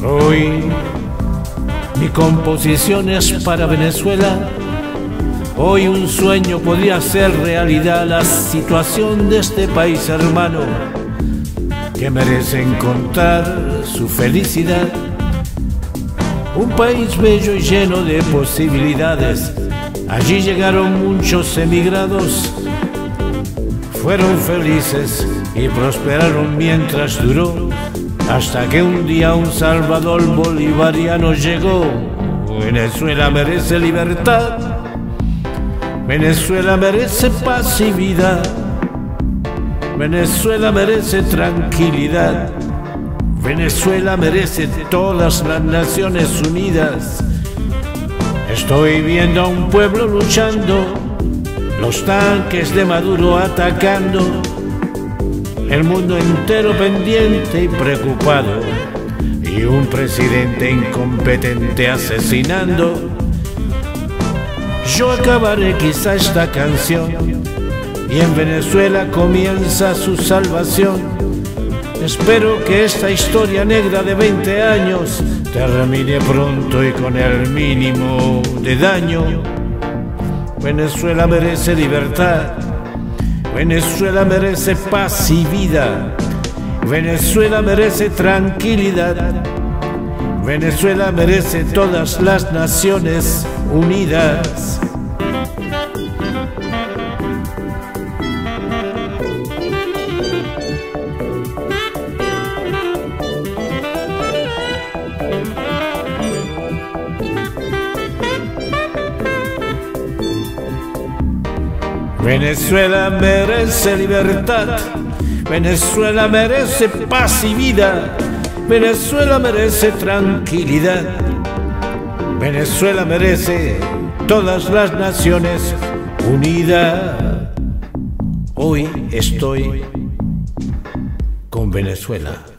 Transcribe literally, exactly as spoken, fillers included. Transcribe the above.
Hoy mi composición es para Venezuela. Hoy un sueño podría ser realidad, la situación de este país hermano que merece encontrar su felicidad. Un país bello y lleno de posibilidades. Allí llegaron muchos emigrados, fueron felices y prosperaron mientras duró, hasta que un día un Salvador bolivariano llegó. Venezuela merece libertad, Venezuela merece paz y vida, Venezuela merece tranquilidad, Venezuela merece todas las Naciones Unidas. Estoy viendo a un pueblo luchando, los tanques de Maduro atacando, el mundo entero pendiente y preocupado, y un presidente incompetente asesinando. Yo acabaré quizá esta canción y en Venezuela comienza su salvación. Espero que esta historia negra de veinte años termine pronto y con el mínimo de daño. Venezuela merece libertad, Venezuela merece paz y vida, Venezuela merece tranquilidad, Venezuela merece todas las Naciones Unidas. Venezuela merece libertad, Venezuela merece paz y vida, Venezuela merece tranquilidad, Venezuela merece todas las Naciones Unidas. Hoy estoy con Venezuela.